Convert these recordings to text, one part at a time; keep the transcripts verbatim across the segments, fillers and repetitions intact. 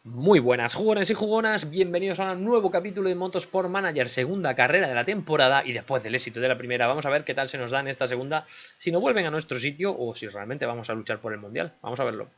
Muy buenas jugones y jugonas, bienvenidos a un nuevo capítulo de Motorsport Manager, segunda carrera de la temporada. Y después del éxito de la primera, vamos a ver qué tal se nos da en esta segunda, si no vuelven a nuestro sitio o si realmente vamos a luchar por el mundial. Vamos a verlo.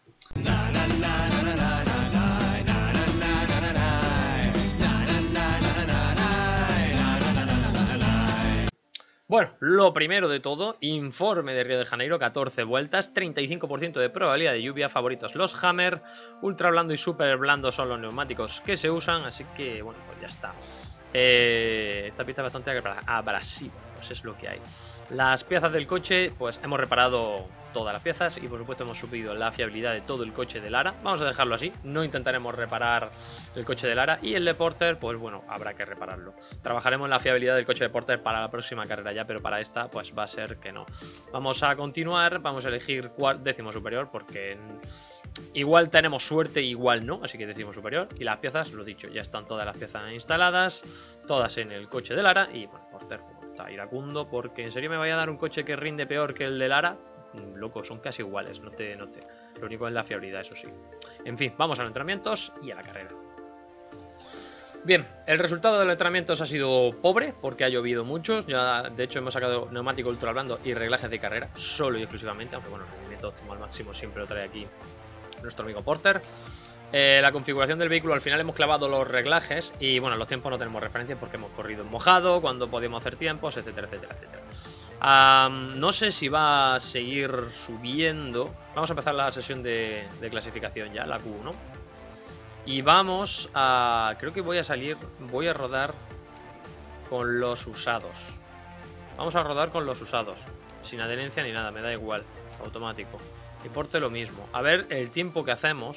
Bueno, lo primero de todo, informe de Río de Janeiro, catorce vueltas, treinta y cinco por ciento de probabilidad de lluvia, favoritos los Hammer, ultra blando y super blando son los neumáticos que se usan, así que bueno, pues ya está. Eh, esta pista es bastante abrasiva, pues es lo que hay. Las piezas del coche, pues hemos reparado todas las piezas y por supuesto hemos subido la fiabilidad de todo el coche de Lara. Vamos a dejarlo así, no intentaremos reparar el coche de Lara. Y el de Porter, pues bueno, habrá que repararlo. Trabajaremos en la fiabilidad del coche de Porter para la próxima carrera ya, pero para esta pues va a ser que no. Vamos a continuar, vamos a elegir décimo superior porque igual tenemos suerte, igual no, así que décimo superior. Y las piezas, lo dicho, ya están todas las piezas instaladas, todas en el coche de Lara. Y bueno, Porter está iracundo porque en serio me vaya a dar un coche que rinde peor que el de Lara. Loco, son casi iguales, no te, no te. Lo único es la fiabilidad, eso sí. En fin, vamos a los entrenamientos y a la carrera. Bien, el resultado de los entrenamientos ha sido pobre porque ha llovido mucho. Ya, de hecho, hemos sacado neumático ultra blando y reglajes de carrera solo y exclusivamente. Aunque bueno, el rendimiento óptimo al máximo siempre lo trae aquí nuestro amigo Porter. Eh, la configuración del vehículo, al final hemos clavado los reglajes y bueno, los tiempos no tenemos referencia porque hemos corrido en mojado, cuando podíamos hacer tiempos, etcétera, etcétera, etcétera. Um, no sé si va a seguir subiendo. Vamos a empezar la sesión de, de clasificación ya, la Q uno. Y vamos a... Creo que voy a salir, voy a rodar con los usados. Vamos a rodar con los usados, sin adherencia ni nada, me da igual, automático. Y Porte lo mismo. A ver el tiempo que hacemos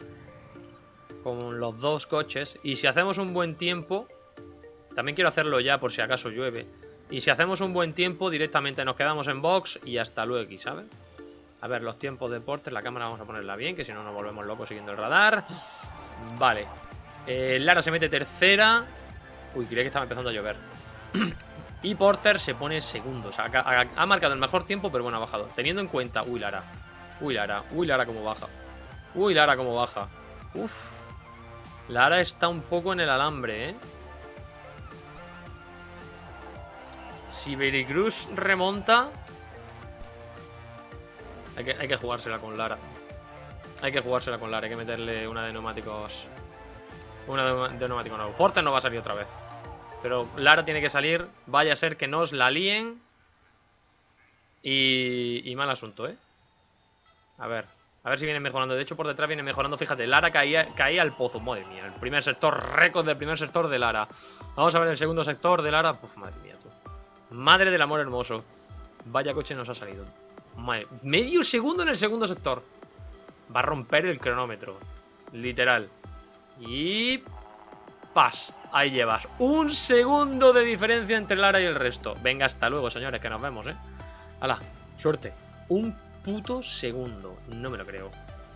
con los dos coches. Y si hacemos un buen tiempo, también quiero hacerlo ya por si acaso llueve. Y si hacemos un buen tiempo, directamente nos quedamos en box y hasta luego, ¿sabes? A ver, los tiempos de Porter, la cámara vamos a ponerla bien, que si no nos volvemos locos siguiendo el radar. Vale. Eh, Lara se mete tercera. Uy, creía que estaba empezando a llover. Y Porter se pone segundo. O sea, ha, ha, ha marcado el mejor tiempo, pero bueno, ha bajado. Teniendo en cuenta... Uy, Lara. Uy, Lara. Uy, Lara cómo baja. Uy, Lara cómo baja. Uf. Lara está un poco en el alambre, ¿eh? Si Vericruz remonta, hay que, hay que jugársela con Lara. Hay que jugársela con Lara. Hay que meterle una de neumáticos. Una de, de neumático nuevo. Porter no va a salir otra vez, pero Lara tiene que salir. Vaya a ser que nos la líen. Y, y mal asunto, ¿eh? A ver. A ver si viene mejorando. De hecho, por detrás viene mejorando. Fíjate, Lara caía, caía al pozo. Madre mía. El primer sector, récord del primer sector de Lara. Vamos a ver el segundo sector de Lara. Uf, madre mía, tú. Madre del amor hermoso. Vaya coche nos ha salido. Madre. Medio segundo en el segundo sector. Va a romper el cronómetro. Literal. Y... Pas. Ahí llevas. Un segundo de diferencia entre Lara y el resto. Venga, hasta luego, señores, que nos vemos, ¿eh? Hala, suerte. Un puto segundo. No me lo creo.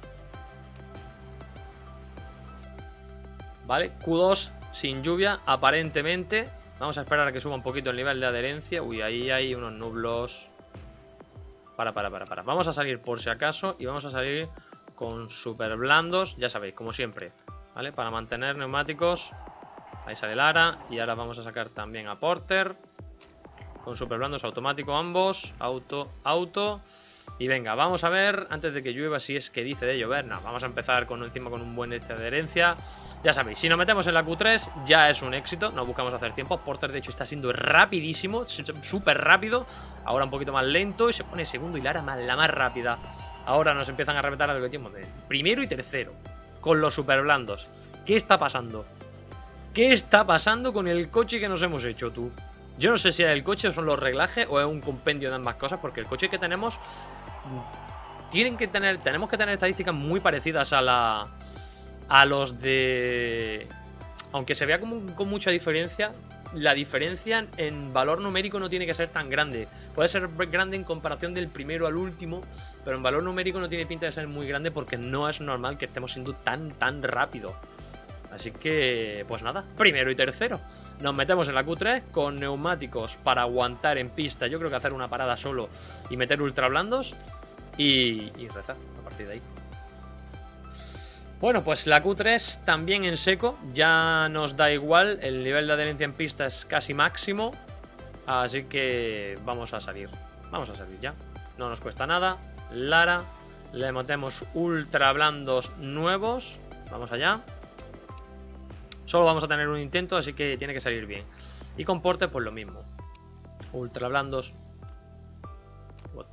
Vale, Q dos sin lluvia, aparentemente. Vamos a esperar a que suba un poquito el nivel de adherencia. Uy, ahí hay unos nublos. Para, para, para, para. Vamos a salir por si acaso. Y vamos a salir con super blandos. Ya sabéis, como siempre. ¿Vale? Para mantener neumáticos. Ahí sale Lara. Y ahora vamos a sacar también a Porter. Con super blandos automático ambos. Auto, auto. Y venga, vamos a ver, antes de que llueva, si es que dice de llover. No, vamos a empezar con encima con un buen este de adherencia. Ya sabéis, si nos metemos en la Q tres ya es un éxito, no buscamos hacer tiempo. Porter de hecho está siendo rapidísimo, súper rápido. Ahora un poquito más lento y se pone segundo. Y Lara más, la más rápida. Ahora nos empiezan a reventar algo de tiempo de primero y tercero con los super blandos. ¿Qué está pasando? ¿Qué está pasando con el coche que nos hemos hecho, tú? Yo no sé si es el coche o son los reglajes o es un compendio de ambas cosas, porque el coche que tenemos tienen que tener, tenemos que tener estadísticas muy parecidas a la a los de, aunque se vea como, con mucha diferencia, la diferencia en valor numérico no tiene que ser tan grande. Puede ser grande en comparación del primero al último, pero en valor numérico no tiene pinta de ser muy grande porque no es normal que estemos siendo tan tan rápido. Así que, pues nada, primero y tercero. Nos metemos en la Q tres con neumáticos para aguantar en pista. Yo creo que hacer una parada solo y meter ultra blandos y, y rezar a partir de ahí. Bueno, pues la Q tres también en seco. Ya nos da igual. El nivel de adherencia en pista es casi máximo. Así que vamos a salir. Vamos a salir ya. No nos cuesta nada. Lara. Le metemos ultra blandos nuevos. Vamos allá. Solo vamos a tener un intento, así que tiene que salir bien. Y con Porter pues lo mismo. Ultra blandos. What?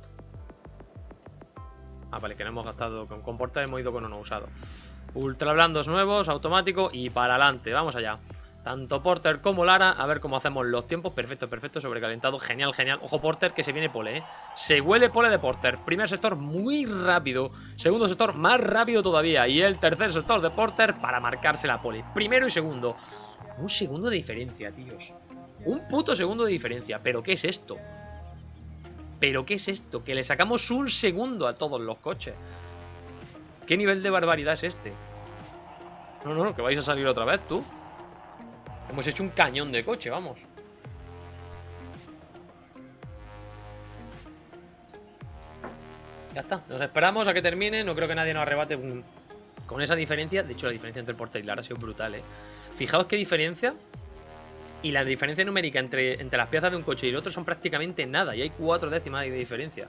Ah, vale, que no hemos gastado. Con, con Porter hemos ido con uno usado. Ultra blandos nuevos, automático y para adelante. Vamos allá. Tanto Porter como Lara, a ver cómo hacemos los tiempos. Perfecto, perfecto, sobrecalentado, genial, genial. Ojo Porter, que se viene pole, ¿eh? Se huele pole de Porter. Primer sector muy rápido. Segundo sector más rápido todavía. Y el tercer sector de Porter para marcarse la pole. Primero y segundo. Un segundo de diferencia, tíos. Un puto segundo de diferencia. ¿Pero qué es esto? ¿Pero qué es esto? Que le sacamos un segundo a todos los coches. ¿Qué nivel de barbaridad es este? No, no, no, que vais a salir otra vez, tú. Hemos hecho un cañón de coche, vamos. Ya está, nos esperamos a que termine. No creo que nadie nos arrebate un... con esa diferencia. De hecho, la diferencia entre Porter y Lara ha sido brutal, ¿eh? Fijaos qué diferencia. Y la diferencia numérica entre, entre las piezas de un coche y el otro son prácticamente nada. Y hay cuatro décimas de diferencia.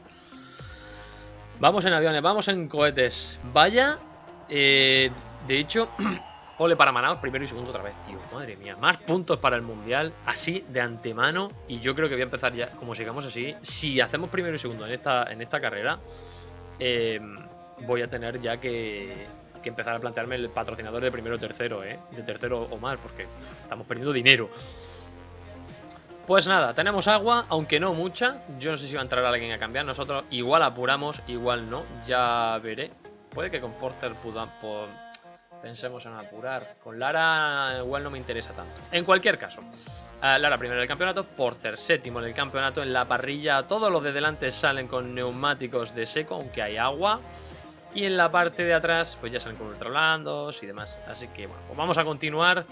Vamos en aviones, vamos en cohetes. Vaya, eh, de hecho... Pole para Manaos, primero y segundo otra vez, tío. Madre mía, más puntos para el mundial, así de antemano. Y yo creo que voy a empezar ya, como sigamos así. Si hacemos primero y segundo en esta, en esta carrera, eh, voy a tener ya que, que empezar a plantearme el patrocinador de primero o tercero, ¿eh? De tercero o más, porque pff, estamos perdiendo dinero. Pues nada, tenemos agua, aunque no mucha. Yo no sé si va a entrar alguien a cambiar. Nosotros igual apuramos, igual no. Ya veré. Puede que con Porter podamos... Pensemos en apurar. Con Lara igual no me interesa tanto. En cualquier caso, uh, Lara primero en el campeonato, Porter séptimo en el campeonato. En la parrilla todos los de delante salen con neumáticos de seco, aunque hay agua. Y en la parte de atrás pues ya salen con ultra blandos y demás. Así que bueno, pues vamos a continuar.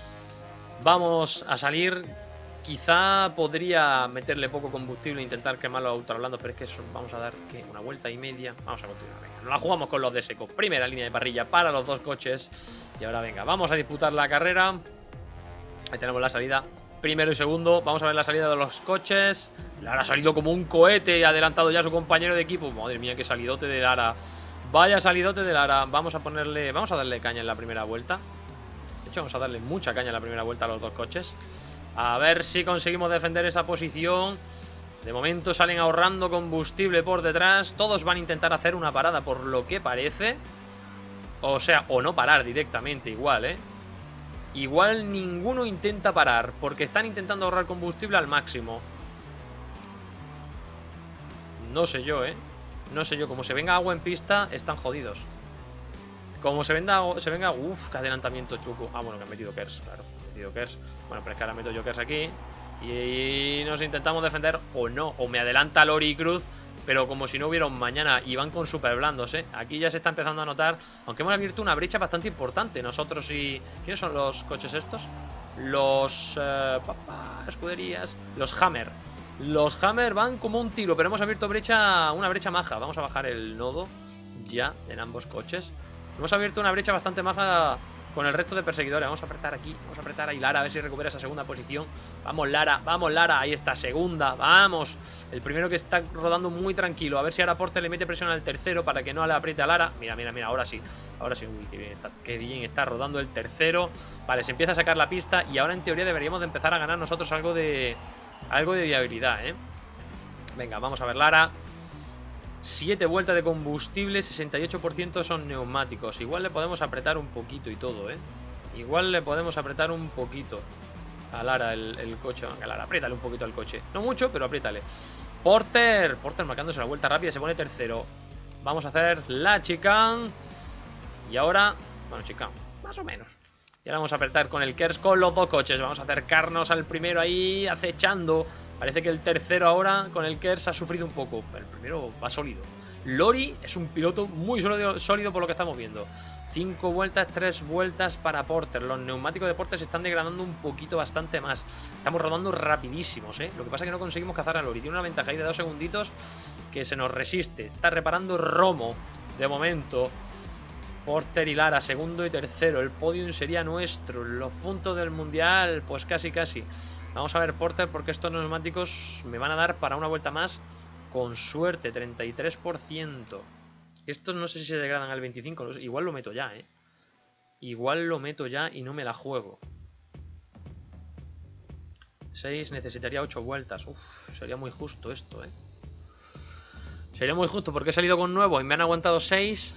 Vamos a salir. Quizá podría meterle poco combustible e intentar quemar los ultra blandos, pero es que eso, vamos a dar ¿qué? Una vuelta y media. Vamos a continuar, venga. Nos la jugamos con los de seco. Primera línea de parrilla para los dos coches. Y ahora venga, vamos a disputar la carrera. Ahí tenemos la salida. Primero y segundo. Vamos a ver la salida de los coches. Lara ha salido como un cohete y ha adelantado ya a su compañero de equipo. Madre mía, qué salidote de Lara. Vaya salidote de Lara. Vamos a ponerle, vamos a darle caña en la primera vuelta. De hecho, vamos a darle mucha caña en la primera vuelta a los dos coches. A ver si conseguimos defender esa posición. De momento salen ahorrando combustible por detrás. Todos van a intentar hacer una parada por lo que parece. O sea, o no parar directamente igual, ¿eh? Igual ninguno intenta parar, porque están intentando ahorrar combustible al máximo. No sé yo, ¿eh? No sé yo, como se venga agua en pista, están jodidos. Como se venga, se venga... Uff, qué adelantamiento chuco. Ah, bueno, que han metido Kers, claro. Han metido Kers. Bueno, pero es que ahora meto yo Kers aquí. Y nos intentamos defender o no. O me adelanta Lori y Cruz, pero como si no hubiera un mañana. Y van con super blandos, ¿eh? Aquí ya se está empezando a notar. Aunque hemos abierto una brecha bastante importante. Nosotros y... ¿Quiénes son los coches estos? Los... Eh, papá, escuderías. Los Hammer. Los Hammer van como un tiro, pero hemos abierto brecha, una brecha maja. Vamos a bajar el nodo ya en ambos coches. Hemos abierto una brecha bastante maja con el resto de perseguidores. Vamos a apretar aquí, vamos a apretar ahí Lara, a ver si recupera esa segunda posición. Vamos Lara, vamos Lara, ahí está, segunda, vamos. El primero que está rodando muy tranquilo. A ver si ahora Porter le mete presión al tercero para que no le apriete a Lara. Mira, mira, mira, ahora sí, ahora sí, uy, qué bien está, qué bien está rodando el tercero. Vale, se empieza a sacar la pista y ahora en teoría deberíamos de empezar a ganar nosotros algo de, algo de viabilidad, ¿eh? Venga, vamos a ver Lara. siete vueltas de combustible, sesenta y ocho por ciento son neumáticos. Igual le podemos apretar un poquito y todo, ¿eh? Igual le podemos apretar un poquito a Lara el, el coche. Venga, Lara, apriétale un poquito al coche. No mucho, pero apriétale. Porter, Porter marcándose la vuelta rápida, se pone tercero. Vamos a hacer la chicane. Y ahora, bueno, chicane, más o menos. Y ahora vamos a apretar con el Kers con los dos coches. Vamos a acercarnos al primero ahí, acechando. Parece que el tercero ahora con el Kers ha sufrido un poco. El primero va sólido. Lori es un piloto muy sólido, sólido por lo que estamos viendo. Cinco vueltas, tres vueltas para Porter. Los neumáticos de Porter se están degradando un poquito bastante más. Estamos rodando rapidísimos, ¿eh? Lo que pasa es que no conseguimos cazar a Lori. Tiene una ventaja ahí de dos segunditos que se nos resiste. Está reparando Romo de momento. Porter y Lara, segundo y tercero. El podium sería nuestro. Los puntos del mundial, pues casi casi. Vamos a ver Porter, porque estos neumáticos me van a dar para una vuelta más. Con suerte, treinta y tres por ciento. Estos no sé si se degradan al veinticinco por ciento. Igual lo meto ya, eh. Igual lo meto ya y no me la juego. seis, necesitaría ocho vueltas. Uf, sería muy justo esto, eh. Sería muy justo porque he salido con nuevo y me han aguantado seis.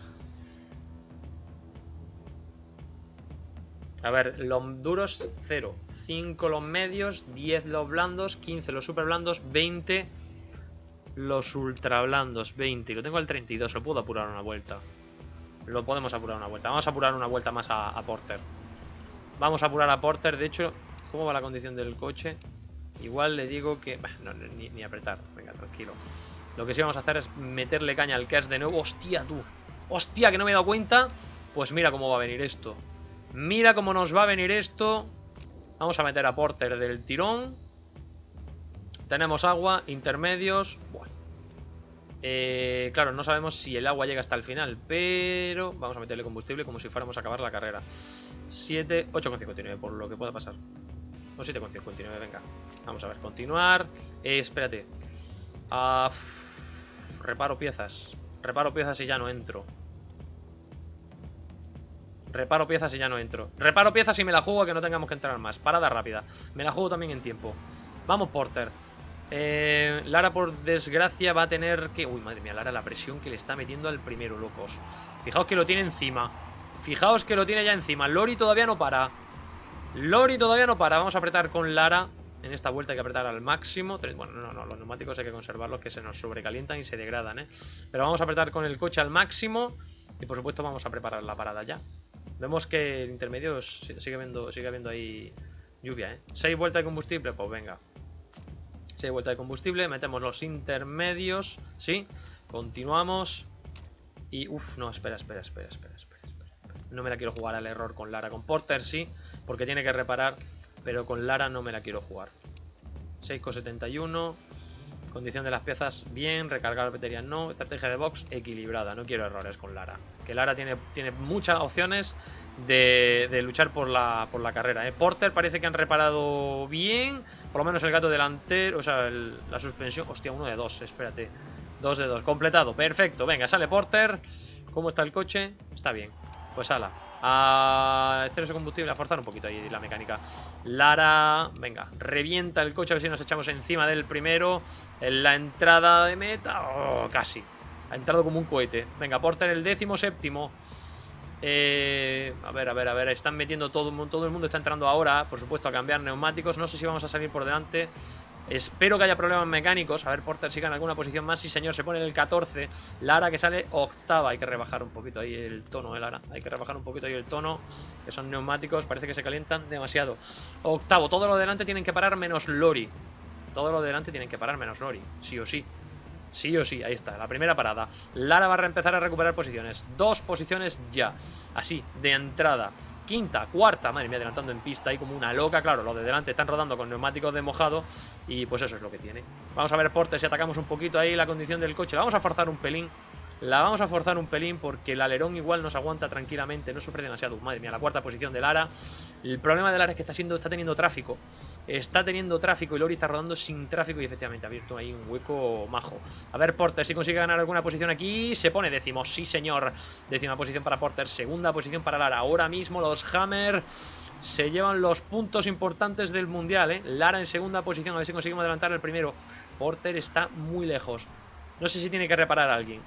A ver, los duros cero, cinco los medios, diez los blandos, quince los super blandos, veinte los ultra blandos, veinte. Y lo tengo al treinta y dos, lo puedo apurar una vuelta. Lo podemos apurar una vuelta. Vamos a apurar una vuelta más a, a Porter. Vamos a apurar a Porter. De hecho, ¿cómo va la condición del coche? Igual le digo que... Bah, no, ni, ni apretar. Venga, tranquilo. Lo que sí vamos a hacer es meterle caña al Cars de nuevo. ¡Hostia, tú! ¡Hostia, que no me he dado cuenta! Pues mira cómo va a venir esto. Mira cómo nos va a venir esto. Vamos a meter a Porter del tirón. Tenemos agua, intermedios. Bueno. Eh, claro, no sabemos si el agua llega hasta el final, pero vamos a meterle combustible como si fuéramos a acabar la carrera. siete, ocho coma cincuenta y nueve, por lo que pueda pasar. O siete coma cincuenta y nueve, venga. Vamos a ver, continuar. Eh, espérate. Uh, reparo piezas. Reparo piezas y ya no entro. Reparo piezas y ya no entro. Reparo piezas y me la juego a que no tengamos que entrar más. Parada rápida. Me la juego también en tiempo. Vamos, Porter. Eh, Lara, por desgracia, va a tener que... Uy, madre mía, Lara, la presión que le está metiendo al primero, locos. Fijaos que lo tiene encima. Fijaos que lo tiene ya encima. Lori todavía no para. Lori todavía no para. Vamos a apretar con Lara. En esta vuelta hay que apretar al máximo. Bueno, no, no, los neumáticos hay que conservarlos, que se nos sobrecalientan y se degradan, ¿eh? Pero vamos a apretar con el coche al máximo. Y por supuesto vamos a preparar la parada ya. Vemos que el intermedio sigue habiendo, sigue habiendo ahí lluvia, ¿eh? seis vueltas de combustible, pues venga. seis vueltas de combustible, metemos los intermedios, ¿sí? Continuamos. Y, uff, no, espera, espera, espera, espera, espera, espera. No me la quiero jugar al error con Lara. Con Porter sí, porque tiene que reparar, pero con Lara no me la quiero jugar. seis coma setenta y uno. Condición de las piezas, bien. Recargar baterías, no. Estrategia de box, equilibrada. No quiero errores con Lara. Que Lara tiene, tiene muchas opciones de, de luchar por la, por la carrera, ¿eh? Porter parece que han reparado bien. Por lo menos el gato delantero, o sea, el, la suspensión. Hostia, uno de dos, espérate. Dos de dos, completado, perfecto. Venga, sale Porter. ¿Cómo está el coche? Está bien. Pues ala. A cero de combustible, a forzar un poquito ahí la mecánica. Lara, venga, revienta el coche, a ver si nos echamos encima del primero. En la entrada de meta, oh, casi. Ha entrado como un cohete. Venga, Porter el décimo séptimo. Eh, a ver, a ver, a ver. Están metiendo todo, todo el mundo está entrando ahora, por supuesto, a cambiar neumáticos. No sé si vamos a salir por delante. Espero que haya problemas mecánicos. A ver, Porter siga en alguna posición más. Sí, señor, se pone en el catorce. Lara que sale octava. Hay que rebajar un poquito ahí el tono, eh, Lara. Hay que rebajar un poquito ahí el tono. Que son neumáticos, parece que se calientan demasiado. Octavo, todo lo de delante tienen que parar menos Lori. Todo lo de delante tienen que parar menos Lori. Sí o sí. Sí o sí, ahí está, la primera parada. Lara va a empezar a recuperar posiciones. Dos posiciones ya. Así, de entrada. Quinta, cuarta, madre mía, adelantando en pista ahí como una loca. Claro, los de delante están rodando con neumáticos de mojado. Y pues eso es lo que tiene. Vamos a ver, Porter, si atacamos un poquito ahí la condición del coche. La vamos a forzar un pelín. La vamos a forzar un pelín porque el alerón igual nos aguanta tranquilamente. No sufre demasiado. Madre mía, la cuarta posición de Lara. El problema de Lara es que está, siendo, está teniendo tráfico. Está teniendo tráfico y Lori está rodando sin tráfico. Y efectivamente ha abierto ahí un hueco majo. A ver, Porter, si consigue ganar alguna posición aquí. Se pone décimo, sí señor. Décima posición para Porter, segunda posición para Lara. Ahora mismo los Hammer se llevan los puntos importantes del mundial, ¿eh? Lara en segunda posición, a ver si conseguimos adelantar el primero. Porter está muy lejos. No sé si tiene que reparar a alguien.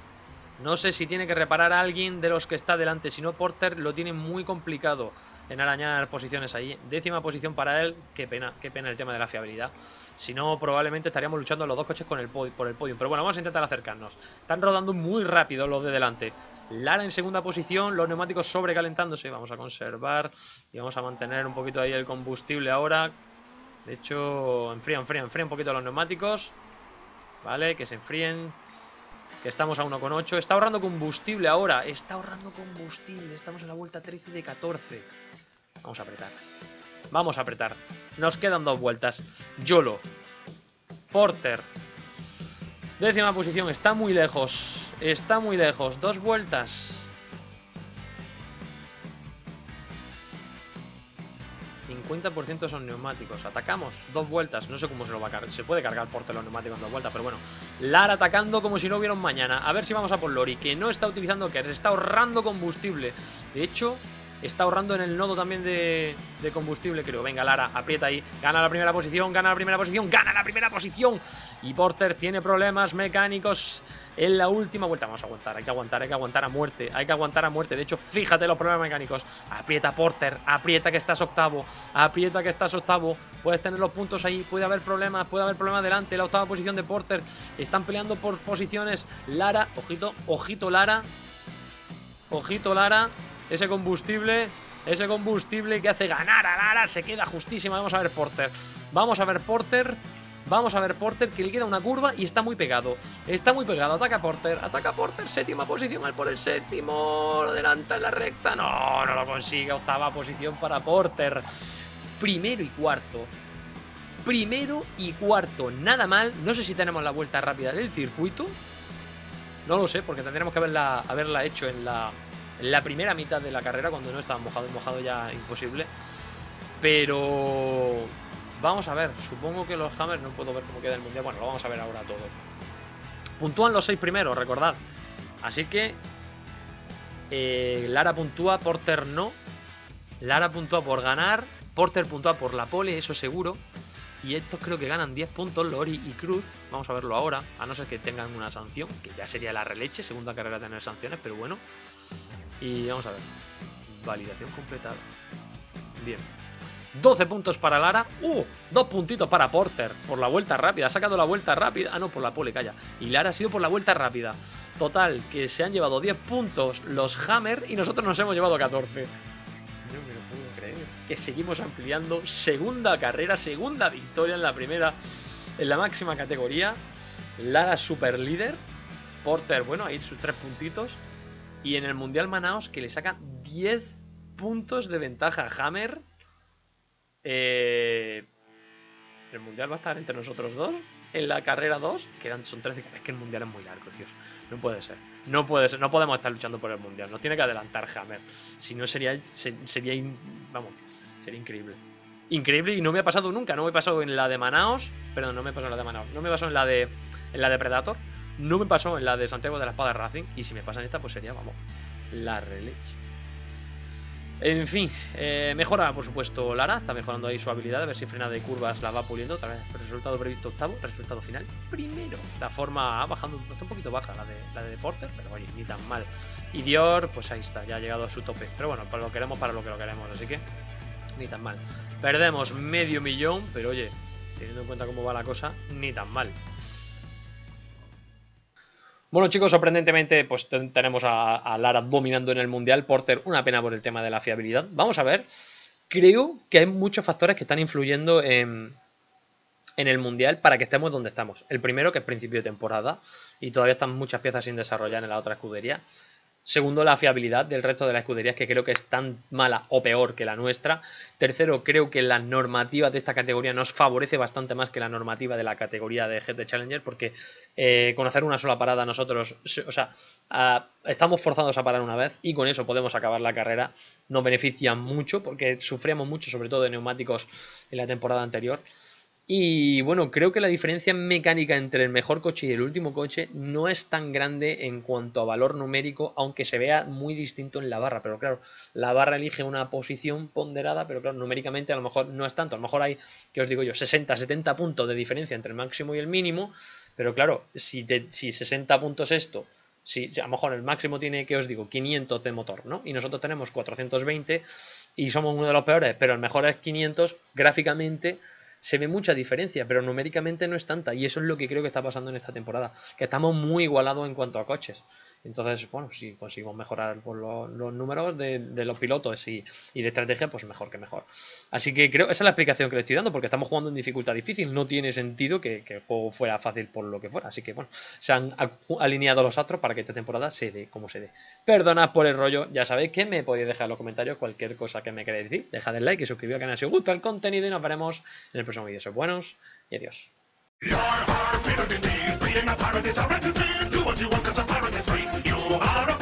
No sé si tiene que reparar a alguien de los que está delante. Si no, Porter lo tiene muy complicado en arañar posiciones ahí. Décima posición para él. Qué pena, qué pena el tema de la fiabilidad. Si no, probablemente estaríamos luchando los dos coches con el por el podio. Pero bueno, vamos a intentar acercarnos. Están rodando muy rápido los de delante. Lara en segunda posición, los neumáticos sobrecalentándose. Vamos a conservar y vamos a mantener un poquito ahí el combustible ahora. De hecho, enfría, enfría, enfría un poquito los neumáticos. Vale, que se enfríen. Que estamos a uno coma ocho. Está ahorrando combustible ahora. Está ahorrando combustible. Estamos en la vuelta trece de catorce. Vamos a apretar. Vamos a apretar. Nos quedan dos vueltas. Yolo. Porter. Décima posición. Está muy lejos. Está muy lejos. Dos vueltas. cincuenta por ciento son neumáticos. Atacamos dos vueltas. No sé cómo se lo va a cargar. Se puede cargar Porter los neumáticos en dos vueltas, pero bueno. Lara atacando como si no hubiera un mañana. A ver si vamos a por Lori, que no está utilizando que se está ahorrando combustible. De hecho, está ahorrando en el nodo también de, de combustible, creo. Venga, Lara, aprieta ahí. Gana la primera posición, gana la primera posición, gana la primera posición. Y Porter tiene problemas mecánicos en la última vuelta. Vamos a aguantar, hay que aguantar, hay que aguantar a muerte. Hay que aguantar a muerte. De hecho, fíjate los problemas mecánicos. Aprieta Porter, aprieta que estás octavo. Aprieta que estás octavo. Puedes tener los puntos ahí, puede haber problemas, puede haber problemas delante. La octava posición de Porter. Están peleando por posiciones. Lara, ojito, ojito Lara. Ojito Lara. Ese combustible, ese combustible que hace ganar a Lara, se queda justísima. Vamos a ver Porter, vamos a ver Porter, vamos a ver Porter, que le queda una curva y está muy pegado. Está muy pegado, ataca Porter, ataca Porter, séptima posición, al por el séptimo, lo adelanta en la recta, no, no lo consigue, octava posición para Porter. Primero y cuarto, primero y cuarto, nada mal. No sé si tenemos la vuelta rápida del circuito, no lo sé, porque tendremos que haberla, haberla hecho en la... en la primera mitad de la carrera, cuando no estaba mojado y mojado ya imposible. Pero vamos a ver, supongo que los Hammers, no puedo ver cómo queda el mundial. Bueno, lo vamos a ver ahora todo. Puntúan los seis primeros, recordad. Así que eh, Lara puntúa, Porter no. Lara puntúa por ganar, Porter puntúa por la pole, eso seguro. Y estos creo que ganan diez puntos, Lori y Cruz. Vamos a verlo ahora, a no ser que tengan una sanción, que ya sería la releche, segunda carrera tener sanciones, pero bueno. Y vamos a ver. Validación completada. Bien. doce puntos para Lara. ¡Uh! Dos puntitos para Porter. Por la vuelta rápida. Ha sacado la vuelta rápida. Ah, no, por la pole, calla. Y Lara ha sido por la vuelta rápida. Total, que se han llevado diez puntos los Hammer y nosotros nos hemos llevado catorce. No me lo puedo creer. Que seguimos ampliando. Segunda carrera, segunda victoria en la primera. En la máxima categoría. Lara super líder. Porter, bueno, ahí sus tres puntitos. Y en el Mundial Manaos, que le saca diez puntos de ventaja a Hammer. Eh, el Mundial va a estar entre nosotros dos. En la carrera dos, quedan, son trece. Es que el Mundial es muy largo, tío. No puede ser. No puede ser. No podemos estar luchando por el Mundial. Nos tiene que adelantar Hammer. Si no, sería. Sería. Vamos. Sería increíble. Increíble y no me ha pasado nunca. No me ha pasado en la de Manaos. Perdón, no me pasó en la de Manaos. No me pasó en la de. En la de Predator. No me pasó en la de Santiago de la Espada Racing. Y si me pasa en esta, pues sería, vamos, la releche. En fin, eh, mejora por supuesto Lara. Está mejorando ahí su habilidad. A ver si frena de curvas la va puliendo. Otra vez, resultado previsto octavo. Resultado final primero. La forma bajando, está un poquito baja la de, la de Porter, pero oye, ni tan mal. Y Dior, pues ahí está, ya ha llegado a su tope. Pero bueno, para lo queremos, para lo que lo queremos. Así que ni tan mal. Perdemos medio millón, pero oye, teniendo en cuenta cómo va la cosa, ni tan mal. Bueno, chicos, sorprendentemente pues tenemos a, a Lara dominando en el Mundial. Porter, una pena por el tema de la fiabilidad. Vamos a ver. Creo que hay muchos factores que están influyendo en, en el Mundial para que estemos donde estamos. El primero, que es principio de temporada y todavía están muchas piezas sin desarrollar en la otra escudería. Segundo, la fiabilidad del resto de las escuderías, que creo que es tan mala o peor que la nuestra. Tercero, creo que la normativa de esta categoría nos favorece bastante más que la normativa de la categoría de G T Challenger, porque eh, con hacer una sola parada nosotros, o sea, uh, estamos forzados a parar una vez y con eso podemos acabar la carrera. Nos beneficia mucho porque sufríamos mucho, sobre todo de neumáticos en la temporada anterior. Y bueno, creo que la diferencia mecánica entre el mejor coche y el último coche no es tan grande en cuanto a valor numérico, aunque se vea muy distinto en la barra. Pero claro, la barra elige una posición ponderada, pero claro, numéricamente a lo mejor no es tanto. A lo mejor hay, que os digo yo, sesenta, setenta puntos de diferencia entre el máximo y el mínimo. Pero claro, si, te, si sesenta puntos esto, si, si a lo mejor el máximo tiene, que os digo, quinientos de motor, ¿no? Y nosotros tenemos cuatrocientos veinte y somos uno de los peores, pero el mejor es quinientos, gráficamente se ve mucha diferencia, pero numéricamente no es tanta. Y eso es lo que creo que está pasando en esta temporada, que estamos muy igualados en cuanto a coches. Entonces, bueno, si conseguimos mejorar por los, los números de, de los pilotos y, y de estrategia, pues mejor que mejor. Así que creo, esa es la explicación que le estoy dando, porque estamos jugando en dificultad difícil. No tiene sentido que, que el juego fuera fácil por lo que fuera. Así que, bueno, se han alineado los astros para que esta temporada se dé como se dé. Perdonad por el rollo, ya sabéis que me podéis dejar en los comentarios cualquier cosa que me queráis decir. Dejad el like y suscribiros al canal si os gusta el contenido y nos veremos en el próximo vídeo. Sois buenos y adiós. You're our favorite indeed, being a pirate is a right to do what you want, 'cause a pirate is free. You are a